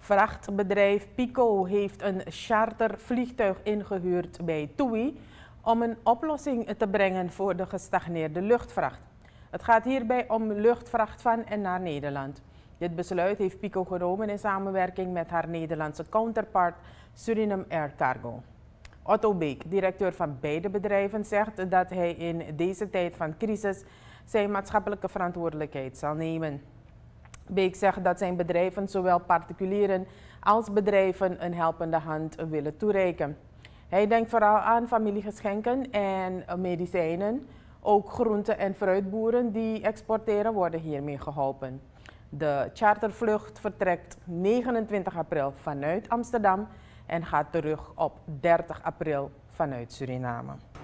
Vrachtbedrijf Pico heeft een chartervliegtuig ingehuurd bij TUI om een oplossing te brengen voor de gestagneerde luchtvracht. Het gaat hierbij om luchtvracht van en naar Nederland. Dit besluit heeft Pico genomen in samenwerking met haar Nederlandse counterpart Suriname Air Cargo. Otto Beek, directeur van beide bedrijven, zegt dat hij in deze tijd van crisis zijn maatschappelijke verantwoordelijkheid zal nemen. Beek zegt dat zijn bedrijven zowel particulieren als bedrijven een helpende hand willen toereiken. Hij denkt vooral aan familiegeschenken en medicijnen. Ook groente- en fruitboeren die exporteren worden hiermee geholpen. De chartervlucht vertrekt 29 april vanuit Amsterdam en gaat terug op 30 april vanuit Suriname.